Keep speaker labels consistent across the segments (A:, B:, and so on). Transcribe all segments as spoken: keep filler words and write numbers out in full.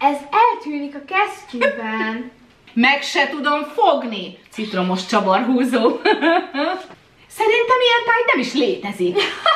A: Ez eltűnik a kesztyűben.
B: Meg se tudom fogni. Citromos csavarhúzó. Szerintem ilyen táj nem is létezik.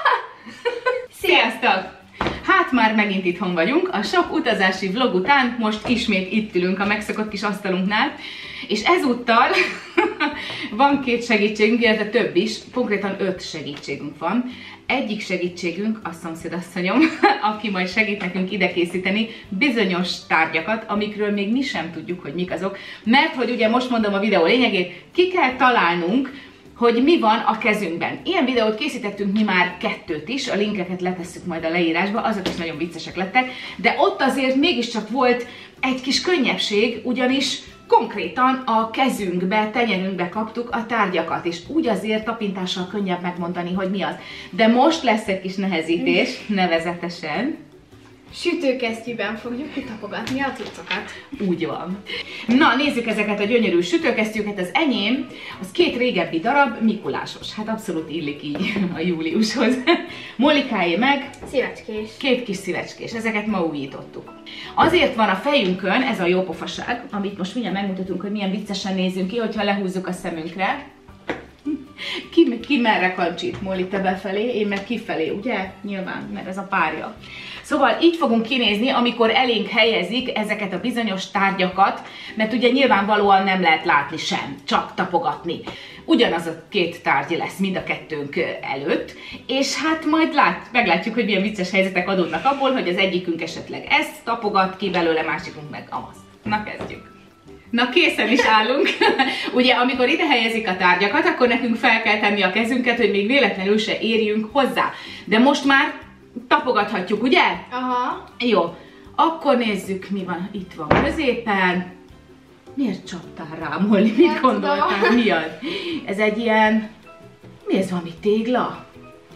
B: Sziasztok! Hát már megint itthon vagyunk, a sok utazási vlog után most ismét itt ülünk a megszokott kis asztalunknál, és ezúttal van két segítségünk, illetve több is, konkrétan öt segítségünk van. Egyik segítségünk a szomszédasszonyom, aki majd segít nekünk ide készíteni bizonyos tárgyakat, amikről még mi sem tudjuk, hogy mik azok, mert hogy ugye most mondom a videó lényegét, ki kell találnunk, hogy mi van a kezünkben. Ilyen videót készítettünk mi már kettőt is, a linkeket letesszük majd a leírásba, azok is nagyon viccesek lettek, de ott azért mégiscsak volt egy kis könnyebbség, ugyanis konkrétan a kezünkbe, tenyerünkbe kaptuk a tárgyakat, és úgy azért tapintással könnyebb megmondani, hogy mi az. De most lesz egy kis nehezítés, nevezetesen.
A: Sütőkesztyűben fogjuk kitapogatni a cuccokat.
B: Úgy van. Na, nézzük ezeket a gyönyörű sütőkesztyűket. Az enyém, az két régebbi darab, mikulásos. Hát abszolút illik így a júliushoz. Mollikáé meg
A: szívecskés.
B: Két kis szívecskés. Ezeket ma újítottuk. Azért van a fejünkön ez a jópofaság, amit most mindjárt megmutatunk, hogy milyen viccesen nézünk ki, hogyha lehúzzuk a szemünkre. Ki, ki merre kancsít, Molly, te befelé, én meg kifelé, ugye? Nyilván, mert ez a párja. Szóval így fogunk kinézni, amikor elénk helyezik ezeket a bizonyos tárgyakat, mert ugye nyilvánvalóan nem lehet látni sem, csak tapogatni. Ugyanaz a két tárgy lesz mind a kettőnk előtt, és hát majd lát, meglátjuk, hogy milyen vicces helyzetek adódnak abból, hogy az egyikünk esetleg ezt tapogat ki belőle, másikunk meg amazt. Na, kezdjük! Na, készen is állunk. Ugye, amikor ide helyezik a tárgyakat, akkor nekünk fel kell tenni a kezünket, hogy még véletlenül se érjünk hozzá. De most már tapogathatjuk, ugye?
A: Aha.
B: Jó. Akkor nézzük, mi van. Itt van középen. Miért csaptál rá, Molly? Mit gondoltál? Mi az? Ez egy ilyen... Mi ez, valami tégla?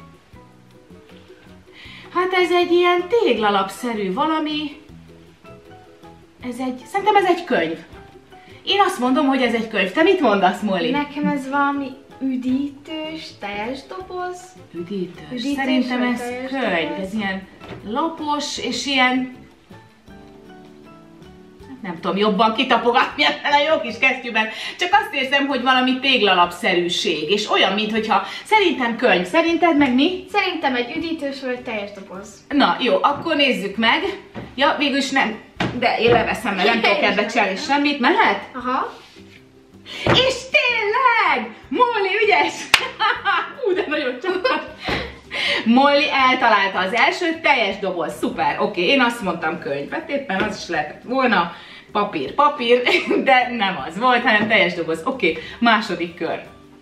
B: Hát ez egy ilyen téglalapszerű valami. Ez egy... Szerintem ez egy könyv. Én azt mondom, hogy ez egy könyv. Te mit mondasz, Molly?
A: Nekem ez valami üdítős, teljes doboz.
B: Üdítős.
A: Üdítős.
B: Szerintem ez könyv.
A: Doboz.
B: Ez ilyen lapos, és ilyen... Nem tudom jobban kitapogatni ebben a jó kis kesztyűben. Csak azt érzem, hogy valami téglalapszerűség. És olyan, mintha szerintem könyv. Szerinted meg mi?
A: Szerintem egy üdítős vagy teljes doboz.
B: Na, jó, akkor nézzük meg. Ja, végülis nem. De én leveszem, mert nem tudok ebbe csinálni semmit. Mehet?
A: Aha.
B: És tényleg! Molly ügyes! Hú, de nagyon csapat. Molly eltalálta az első teljes doboz. Szuper, oké, okay, én azt mondtam könyv. Hát éppen az is lehetett volna. Papír, papír, de nem az volt, hanem teljes doboz. Oké, okay, második kör.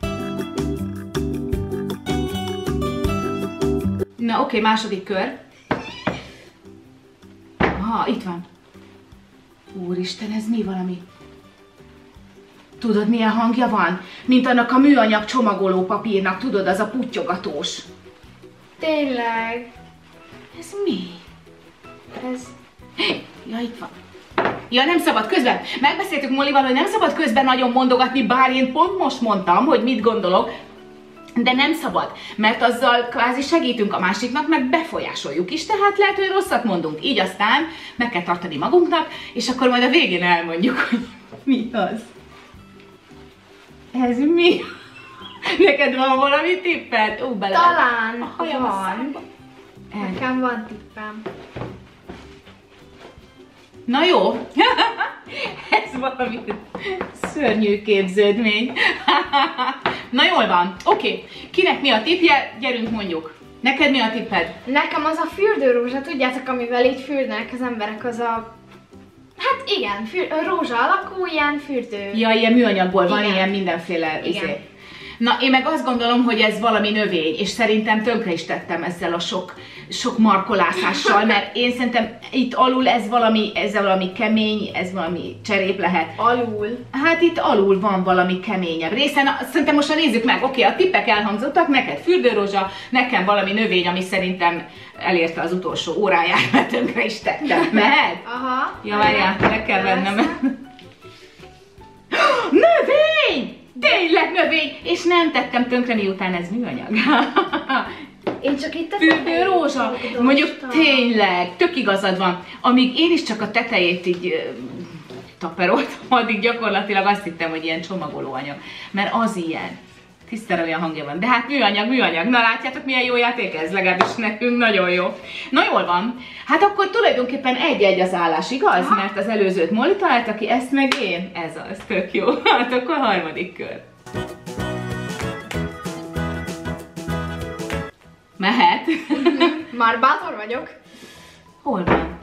B: Na, oké, okay, második kör. Aha, itt van. Úristen, ez mi valami? Tudod, milyen hangja van? Mint annak a műanyag csomagoló papírnak, tudod, az a puttyogatós.
A: Tényleg.
B: Ez mi?
A: Ez...
B: Ja, itt van. Ja, nem szabad közben. Megbeszéltük Mollyval, hogy nem szabad közben nagyon mondogatni, bár én pont most mondtam, hogy mit gondolok, de nem szabad, mert azzal kvázi segítünk a másiknak, meg befolyásoljuk is, tehát lehet, hogy rosszat mondunk. Így aztán meg kell tartani magunknak, és akkor majd a végén elmondjuk, hogy mi az. Ez mi? Neked van valami tipped? Ó, bele.
A: Talán
B: a
A: van. Nekem van tippem.
B: Na jó. Ez valami szörnyű képződmény. Na jól van. Oké. Okay. Kinek mi a tippje? Gyerünk mondjuk. Neked mi a tipped?
A: Nekem az a fürdőrózsa, tudjátok, amivel így fürdnek az emberek, az a... Hát igen, für... rózsa alakú, ilyen fürdő.
B: Ja, ilyen műanyagból van,
A: igen.
B: Ilyen mindenféle
A: igen.
B: Izé. Na, én meg azt gondolom, hogy ez valami növény, és szerintem tönkre is tettem ezzel a sok, sok markolászással, mert én szerintem itt alul ez valami, ez valami kemény, ez valami cserép lehet.
A: Alul?
B: Hát itt alul van valami keményebb része. Na, szerintem most nézzük meg, oké, okay, a tippek elhangzottak, neked fürdőrózsa, nekem valami növény, ami szerintem elérte az utolsó óráját, mert tönkre is tettem. Mehet?
A: Aha.
B: Ja, várjál, le kell vennem. Növény! Tényleg növény! És nem tettem tönkre, miután ez műanyag.
A: Én csak itt a
B: Fürdő rózsa. Mondjuk tényleg, tök igazad van. Amíg én is csak a tetejét így uh, taperoltam, addig gyakorlatilag azt hittem, hogy ilyen csomagolóanyag. Mert az ilyen. Tisztára olyan hangja van. De hát műanyag, műanyag. Na látjátok, milyen jó játék ez? Legalábbis nekünk nagyon jó. Na jól van. Hát akkor tulajdonképpen egy-egy az állás, igaz? Aha. Mert az előzőt Molly találta ki, ezt meg én. Ez az, tök jó. Hát akkor harmadik kör. Mehet.
A: Már bátor vagyok.
B: Hol van?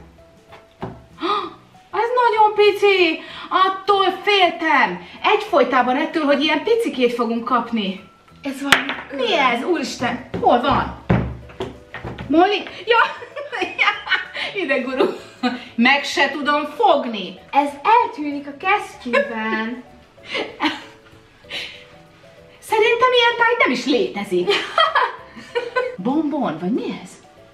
B: Ez nagyon pici! Attól féltem! Egyfolytában ettől, hogy ilyen picikét fogunk kapni.
A: Ez van.
B: Mi ez? Úristen! Hol van? Molly? Ja! Ide gurul! Meg se tudom fogni!
A: Ez eltűnik a kesztyűben.
B: Szerintem ilyen táj nem is létezik. Bonbon, vagy mi ez?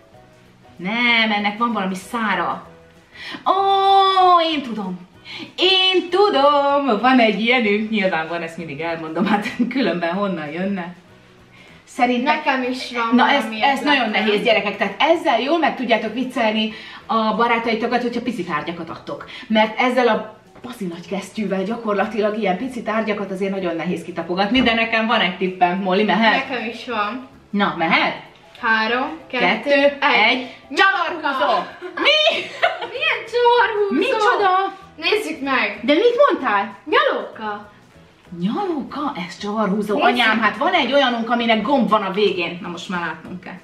B: Nem, ennek van valami szára. Ó, én tudom. Én tudom, van egy ilyenünk, nyilván van, ezt mindig elmondom, hát különben honnan jönne. Szerintem...
A: Nekem is van.
B: Na ez, ez nagyon nehéz, gyerekek, tehát ezzel jól meg tudjátok viccelni a barátaitokat, hogyha pici tárgyakat adtok. Mert ezzel a bazi nagy kesztyűvel gyakorlatilag ilyen pici tárgyakat azért nagyon nehéz kitapogatni, de nekem van egy tippem, Molly, mehet?
A: Nekem is van.
B: Na, mehet?
A: Három, kettő,
B: Kettő,
A: egy.
B: egy. Csavarhúzó! Mi?
A: Milyen csavarhúzó?
B: Micsoda?
A: Nézzük meg!
B: De mit mondtál?
A: Nyalóka!
B: Nyalóka? Ez csavarhúzó.
A: Nézzük.
B: Anyám, hát van egy olyanunk, aminek gomb van a végén. Na most már látnunk kell.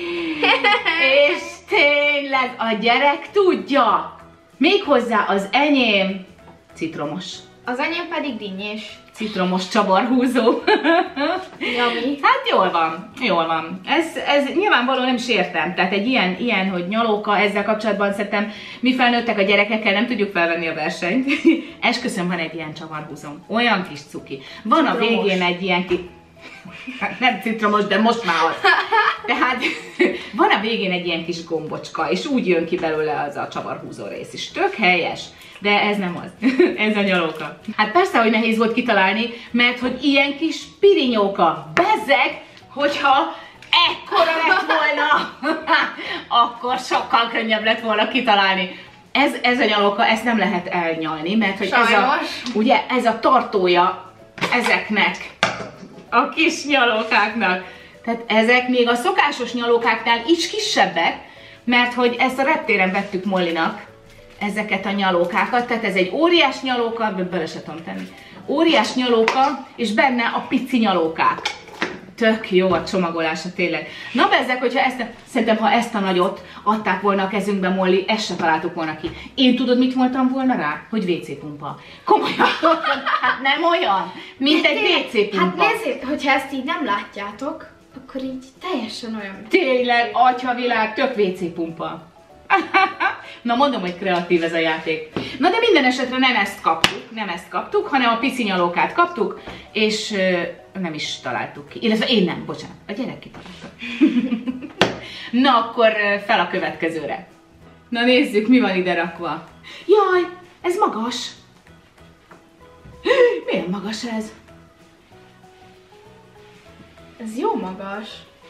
B: És tényleg a gyerek tudja. Méghozzá az enyém citromos.
A: Az enyém pedig dinnyés.
B: Citromos csavarhúzó.
A: Yummy.
B: Hát jól van, jól van. Ez, ez nyilvánvalóan nem is értem. Tehát egy ilyen, ilyen, hogy nyalóka, ezzel kapcsolatban szerintem mi felnőttek a gyerekekkel nem tudjuk felvenni a versenyt. Esküszöm, van egy ilyen csavarhúzom. Olyan kis cuki. Van citromos. A végén egy ilyen ki... Nem citromos, de most már az. Tehát van a végén egy ilyen kis gombocska, és úgy jön ki belőle az a csavarhúzó rész is. Tök helyes. De ez nem az. Ez a nyalóka. Hát persze, hogy nehéz volt kitalálni, mert hogy ilyen kis pirinyóka. Bezzeg, hogyha ekkora lett volna, akkor sokkal könnyebb lett volna kitalálni. Ez, ez a nyalóka, ezt nem lehet elnyalni, mert hogy ez a, ugye, ez a tartója ezeknek, a kis nyalókáknak. Tehát ezek még a szokásos nyalókáknál is kisebbek, mert hogy ezt a reptéren vettük Mollynak, ezeket a nyalókákat, tehát ez egy óriás nyalóka, bele se tudom tenni, óriás nyalóka, és benne a pici nyalókák. Tök jó a csomagolása tényleg. Na bezzek, hogyha ezt, szerintem ha ezt a nagyot adták volna a kezünkbe, Molly, ezt se találtuk volna ki. Én tudod, mit mondtam volna rá? Hogy vé cé pumpa. Komolyan, hát nem olyan, mint egy vé cé pumpa.
A: Hát nézzék, hogyha ezt így nem látjátok, akkor így teljesen olyan, mint
B: tényleg, atyavilág, tök vé cé pumpa. Na mondom, hogy kreatív ez a játék. Na de minden esetre nem ezt kaptuk, nem ezt kaptuk, hanem a pici nyalókát kaptuk, és ö, nem is találtuk ki. Illetve én nem, bocsánat, a gyerek kitalálta. Na akkor fel a következőre. Na nézzük, mi van ide rakva. Jaj, ez magas. Milyen magas ez?
A: Ez jó magas.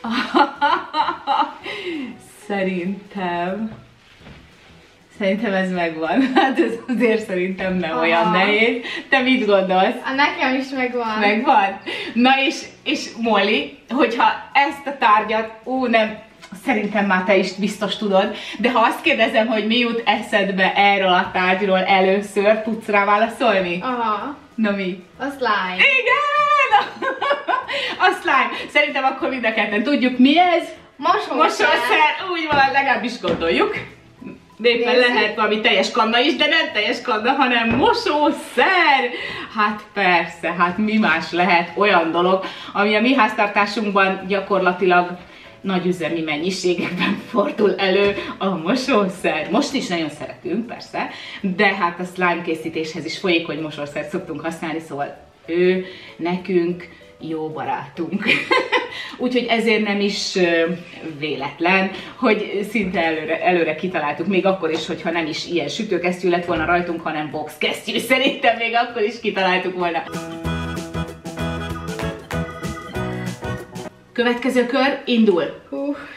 B: Szerintem... Szerintem ez megvan. Hát ez azért szerintem nem aha. olyan nehéz. Te mit gondolsz?
A: A nekem is megvan.
B: Megvan? Na és, és Molly, hogyha ezt a tárgyat, ú nem, szerintem már te is biztos tudod, de ha azt kérdezem, hogy mi jut eszedbe erről a tárgyról először, tudsz rá válaszolni?
A: Aha.
B: Na mi?
A: A slime.
B: Igen! A slime. Szerintem akkor mind a ketten tudjuk, mi ez?
A: Mosószer.
B: Mosószer, úgy van, legalábbis gondoljuk. De éppen lehet valami teljes kanna is, de nem teljes kanna, hanem mosószer. Hát persze, hát mi más lehet olyan dolog, ami a mi háztartásunkban gyakorlatilag nagy üzemi mennyiségekben fordul elő, a mosószer. Most is nagyon szeretünk, persze, de hát a slime készítéshez is folyékony mosószert szoktunk használni, szóval ő nekünk jó barátunk. Úgyhogy ezért nem is véletlen, hogy szinte előre, előre kitaláltuk, még akkor is, hogyha nem is ilyen sütőkesztyű lett volna rajtunk, hanem box kesztyű, szerintem még akkor is kitaláltuk volna. Következő kör indul.
A: Hú.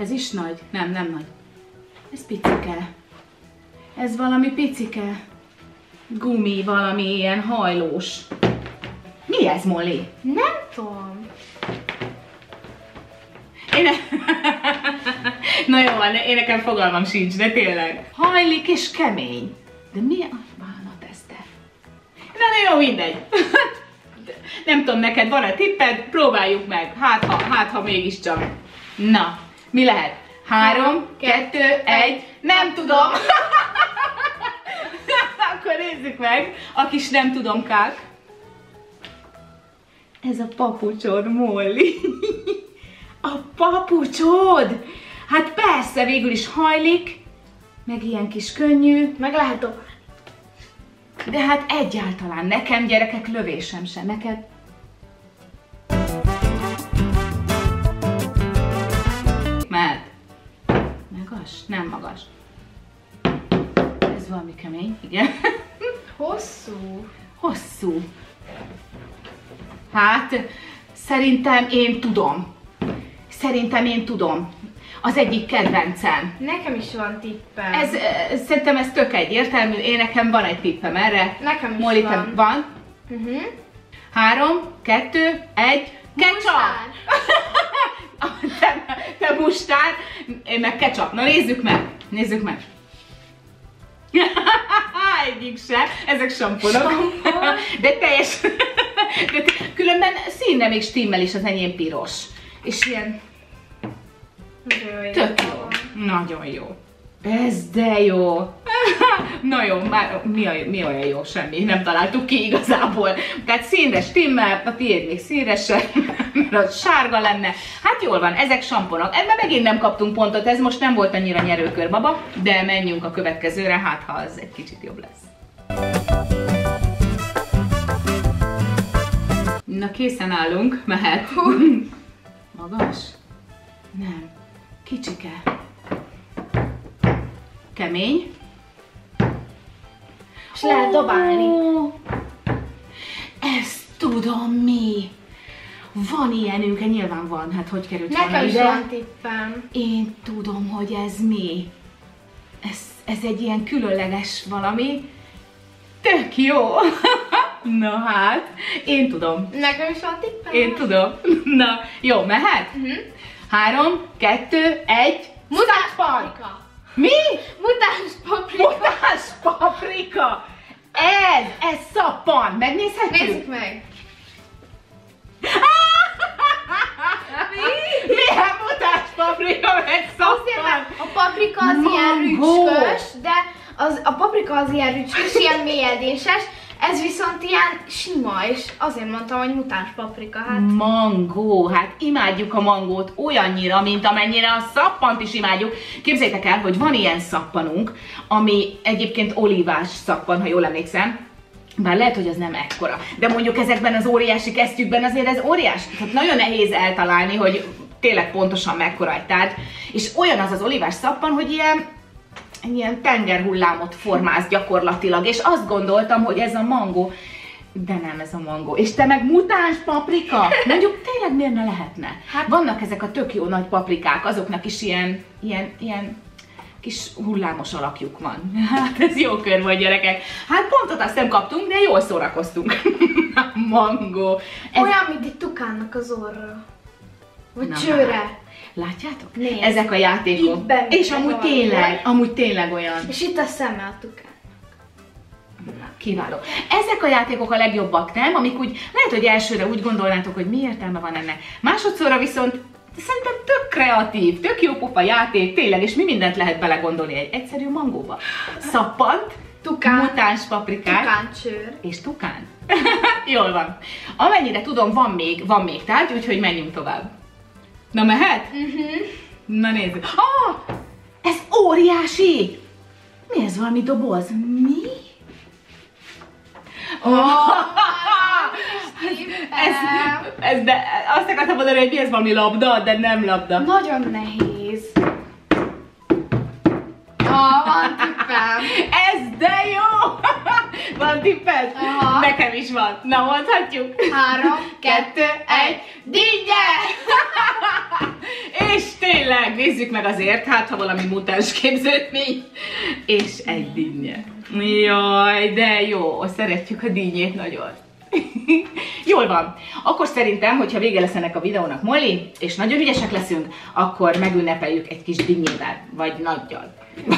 B: Ez is nagy? Nem, nem nagy. Ez picike. Ez valami picike. Gumi, valami ilyen hajlós. Mi ez, Molly?
A: Nem tudom.
B: Én... Na jó, van, én nekem fogalmam sincs, de tényleg. Hajlik és kemény. De mi a bánat ez te? Na jó, mindegy. Nem tudom, neked van-e tipped? Próbáljuk meg. Hát ha, hát ha mégiscsak. Na, mi lehet? Három, kettő, egy, nem tudom. Akkor nézzük meg a kis nem tudomkák. Ez a papucsod, Molly. A papucsod! Hát persze, végül is hajlik, meg ilyen kis könnyű.
A: Meg lehet dobálni.
B: De hát egyáltalán nekem, gyerekek, lövésem sem. Neked? Mehet. Magas? Nem magas. Ez valami kemény, igen.
A: Hosszú.
B: Hosszú. Hát, szerintem én tudom. Szerintem én tudom. Az egyik kedvencem.
A: Nekem is van tippem.
B: Ez, ez, szerintem ez tök egyértelmű. Én nekem van egy tippem erre.
A: Nekem is
B: Molly,
A: van.
B: te van?
A: Uh-huh.
B: Három, kettő, egy, ketchup! te, te mustár, én meg ketchup. Na nézzük meg, nézzük meg. Egyik se, ezek samponok.
A: Sampon.
B: De teljes. De különben színre még stimmel is, az enyém piros. És ilyen tök jó. Nagyon jó. Ez de jó. Na jó, már mi, a, mi olyan jó? Semmi, nem találtuk ki igazából. Tehát színre stimmel, a tiéd még színre sem, mert az sárga lenne. Hát jól van, ezek samponok. Ebben megint nem kaptunk pontot, ez most nem volt annyira nyerőkör, baba, de menjünk a következőre, hát ha az egy kicsit jobb lesz. Na készen állunk, mehet. Magas? Nem. Kicsike. Kemény.
A: És lehet dobálni.
B: Ezt tudom mi. Van ilyenünk, nyilván van, hát hogy került volna
A: Nekem is
B: ide?
A: van tippem.
B: Én tudom, hogy ez mi. Ez, ez egy ilyen különleges valami. Tök jó. Na hát, én tudom.
A: Nekem is van tippem.
B: Én tudom. Na, jó, mehet?
A: Uh-huh.
B: Három, kettő, egy.
A: Mutáns paprika.
B: Mi?
A: Mutáns paprika.
B: Mutáns paprika! Ez, ez szappan! Megnézhetjük?
A: Nézzük meg.
B: Mi? Milyen mutáns paprika, meg
A: Azért,
B: szappan?
A: mert a paprika az ilyen
B: Mangó.
A: rücskös, de az, a paprika az ilyen rücskös, ilyen mélyedéses, ez viszont ilyen sima, és azért mondtam, hogy mutáns paprika, hát.
B: Mangó, hát imádjuk a mangót olyannyira, mint amennyire a szappant is imádjuk. Képzeljétek el, hogy van ilyen szappanunk, ami egyébként olívás szappan, ha jól emlékszem. Bár lehet, hogy az nem ekkora. De mondjuk ezekben az óriási kesztyűkben azért ez óriás. Tehát nagyon nehéz eltalálni, hogy tényleg pontosan mekkora egy tárgy. És olyan az az olívás szappan, hogy ilyen, ilyen tengerhullámot formáz gyakorlatilag. És azt gondoltam, hogy ez a mangó. De nem ez a mangó. És te meg mutáns paprika? Mondjuk tényleg miért ne lehetne? Hát vannak ezek a tök jó nagy paprikák, azoknak is ilyen, ilyen, ilyen kis hullámos alakjuk van. Hát ez jó kör volt, gyerekek. Hát pontot azt nem kaptunk, de jól szórakoztunk. Mangó. Ez...
A: Olyan, mint egy tukánnak az orra. Vagy
B: Na,
A: csőre.
B: Látjátok?
A: Nézd.
B: Ezek a játékok.
A: Itt benne
B: És amúgy
A: van
B: tényleg,
A: valami.
B: amúgy tényleg olyan.
A: És itt a szeme a tukán.
B: Kiváló. Ezek a játékok a legjobbak, nem? Amik úgy, lehet, hogy elsőre úgy gondolnátok, hogy mi értelme van ennek. Másodszorra viszont szerintem tök kreatív, tök jó pofa játék, tényleg, és mi mindent lehet belegondolni egy egyszerű mangóba. Szappant,
A: Tukán.
B: mutáns paprikát,
A: Tukáncsőr.
B: és tukán. Jól van. Amennyire tudom, van még, van még tárgy, úgyhogy menjünk tovább. Na mehet?
A: Uh-huh.
B: Na nézzük. Ah! Ez óriási! Mi ez, valami doboz? Mi? Oh, ez, ez, de azt akartam mondani, hogy mi ez, valami labda, de nem labda.
A: Nagyon nehéz. Ah, van tippem.
B: Ez de jó! Van tipped?
A: Aha.
B: Nekem is van. Na, mondhatjuk?
A: Három,
B: Kettő, egy, dinnye! És tényleg, nézzük meg azért, hát ha valami mutáns képződmény. És egy dinnye. Jaj, de jó, szeretjük a dinnyét nagyon. Jól van. Akkor szerintem, hogyha vége lesz ennek a videónak, Molly, és nagyon ügyesek leszünk, akkor megünnepeljük egy kis dinnyével, vagy nagyjal.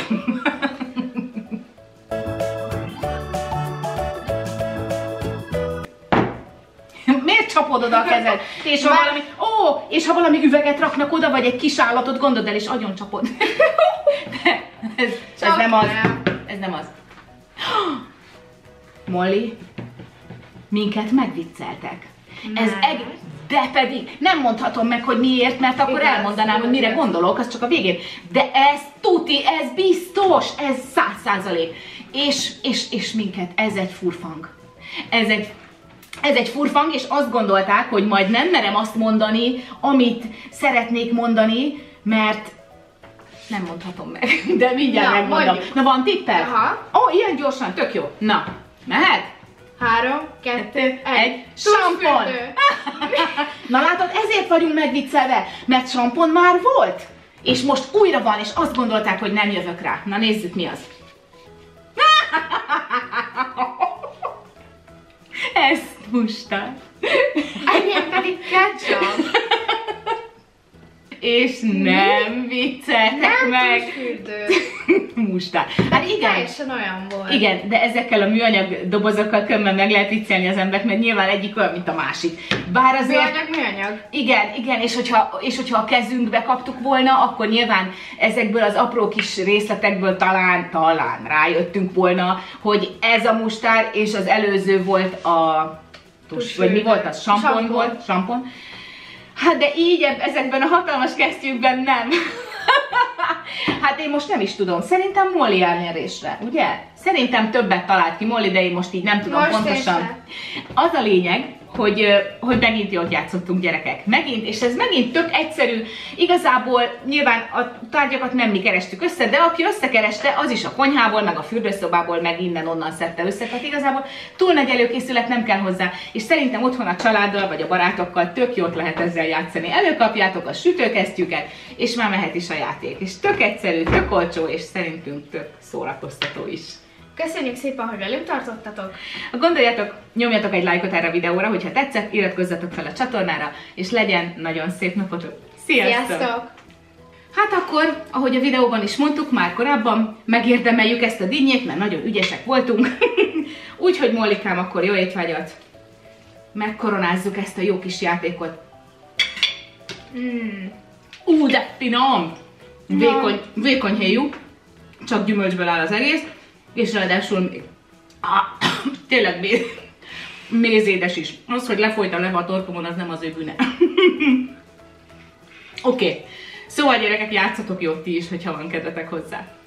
B: Miért csapod oda a kezed? És ha valami, ó, és ha valami üveget raknak oda, vagy egy kis állatot, gondold el, és agyon csapod. De ez, ez nem az. Ez nem az. Molly, minket megvicceltek. Ez eg... De pedig nem mondhatom meg, hogy miért, mert akkor igaz, elmondanám, hogy mire gondolok, az csak a végén. De ez tuti, ez biztos, ez száz százalék. És, és, és minket, ez egy furfang. Ez egy, ez egy furfang, és azt gondolták, hogy majd nem merem azt mondani, amit szeretnék mondani, mert nem mondhatom meg, de mindjárt na, megmondom. Mondjuk. Na, van tippel? Aha. Ó, oh, ilyen gyorsan, tök jó. Na, mehet?
A: Három, kettő, egy.
B: egy. Sampon! Na látod, ezért vagyunk megviccelve, mert sampon már volt. És most újra van, és azt gondolták, hogy nem jövök rá. Na nézzük, mi az. Ez mustár.
A: Enyém pedig ketchup.
B: És nem vicceltek
A: nem
B: meg. Mustár. Hát igen.
A: Teljesen olyan volt.
B: Igen, de ezekkel a műanyag dobozokkal könnyen meg lehet viccelni az embert, mert nyilván egyik olyan, mint a másik. Bár azért...
A: Műanyag, műanyag.
B: Igen, igen, és hogyha, és hogyha a kezünkbe kaptuk volna, akkor nyilván ezekből az apró kis részletekből talán, talán rájöttünk volna, hogy ez a mustár, és az előző volt a... Tus, vagy mi volt az? Sampon, sampon. volt? Sampon. Hát de így ezekben a hatalmas kesztyűkben nem. Hát én most nem is tudom. Szerintem Molly elnyerésre, ugye? Szerintem többet talált ki Molly, de én most így nem tudom most pontosan. Az a lényeg, hogy, hogy megint jól játszottunk, gyerekek. Megint, és ez megint tök egyszerű. Igazából nyilván a tárgyakat nem mi kerestük össze, de aki összekereste, az is a konyhából, meg a fürdőszobából, meg innen-onnan szedte össze. Tehát igazából túl nagy előkészület nem kell hozzá. És szerintem otthon a családdal, vagy a barátokkal tök jót lehet ezzel játszani. Előkapjátok a sütőkesztyűket, és már mehet is a játék. És tök egyszerű, tök olcsó, és szerintünk tök szórakoztató is.
A: Köszönjük szépen, hogy velünk tartottatok!
B: Gondoljátok, nyomjatok egy lájkot erre a videóra, hogyha tetszett, iratkozzatok fel a csatornára, és legyen nagyon szép napotok! Sziasztok!
A: Sziasztok!
B: Hát akkor, ahogy a videóban is mondtuk már korábban, megérdemeljük ezt a dinnyét, mert nagyon ügyesek voltunk. Úgyhogy Mollikám, akkor jó étvágyat! Megkoronázzuk ezt a jó kis játékot. Mm. Ú, de finom! Vékony, vékony héjú, csak gyümölcsből áll az egész. És ráadásul még ah, tényleg méz, mézédes is. Az, hogy lefolyt a leva a torkomon, az nem az ő bűne. Oké, okay. Szóval gyerekek, játszatok jót ti is, hogyha van kedvetek hozzá.